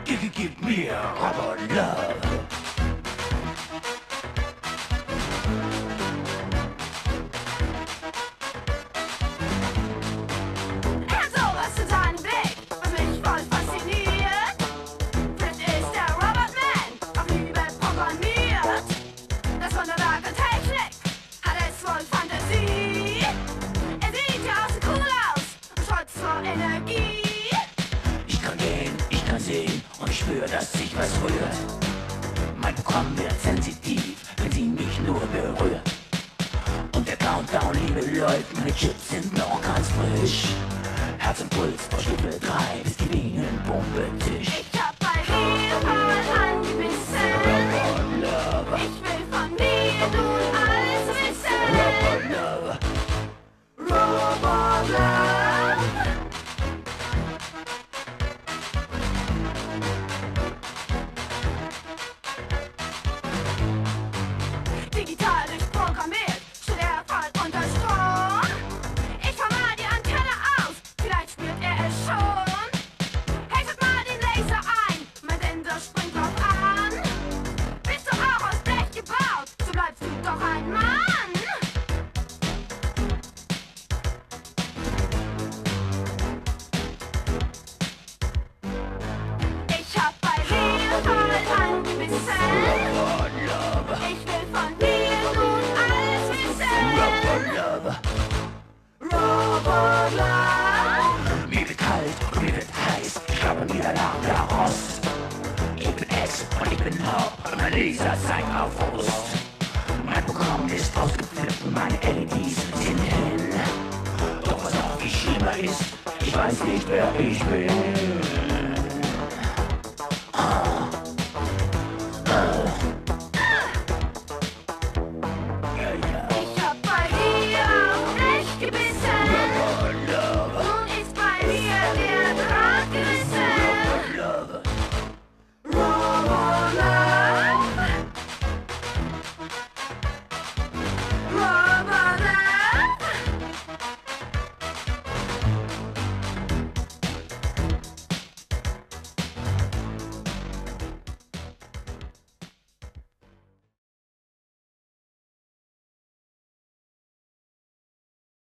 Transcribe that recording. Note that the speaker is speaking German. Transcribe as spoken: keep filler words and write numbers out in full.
Gib, gib mir Robot Love. Dass sich was rührt. Mein Programm wird sensitiv, wenn sie mich nur berührt. Und der Countdown, liebe Leute, meine Chips sind noch ganz frisch. Herzenpuls vor Stufe drei bis die Venenpumpe Tisch. Ich hab bei dir mal angebissen. Robot Love. Ich will von dir nun alles wissen. Robot Love. Robot Love. Laser zeigt auf Brust. Mein Programm ist ausgeflippt und meine L E Ds sind hin. Doch was noch viel schlimmer ist, ich weiß nicht, wer ich bin.